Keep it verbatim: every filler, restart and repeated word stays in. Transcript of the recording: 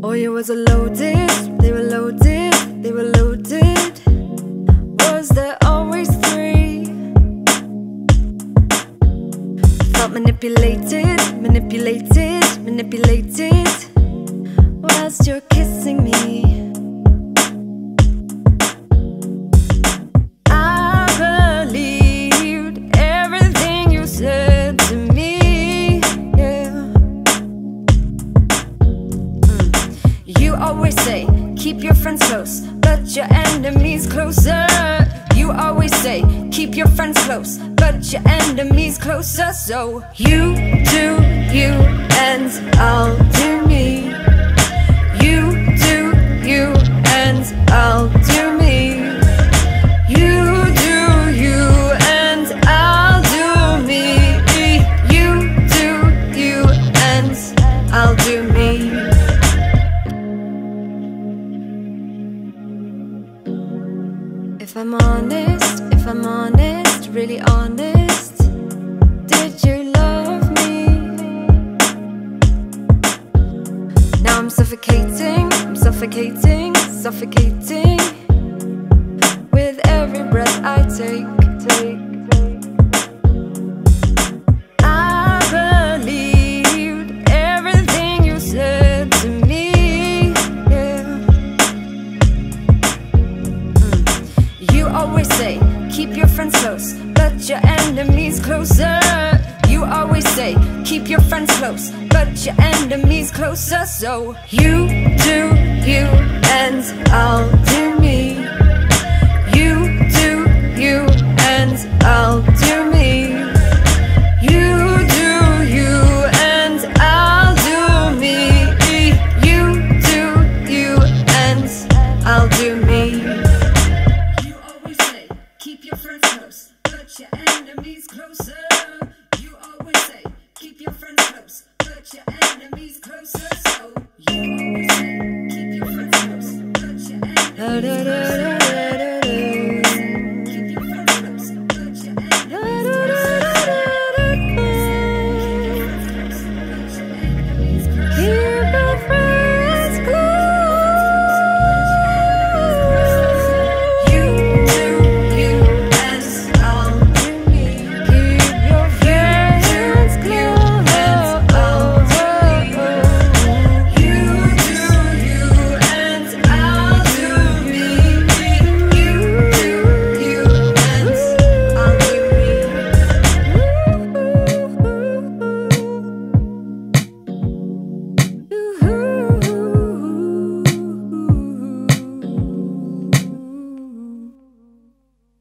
Oh, you was a loaded, they were loaded, they were loaded. Was there always three? Felt manipulated, manipulated, manipulated whilst you're kissing me. I believed everything you said to me, yeah. mm. You always say, keep your friends close, but your enemies closer. You always say, keep your friends close, but your enemies closer. So you do you, and I'll do me. You do you, and I'll do me. You do you, and I'll do me. You do you, and I'll do me. If I'm honest, if I'm honest, really honest, did you love me? Now I'm suffocating, I'm suffocating, suffocating with every breath I take, take, take. I believed everything you said to me, yeah. You always say, keep your friends close, but your enemies closer. You always say, keep your friends close, but your enemies closer. So you do you, and I'll do me. You do you, and I'll do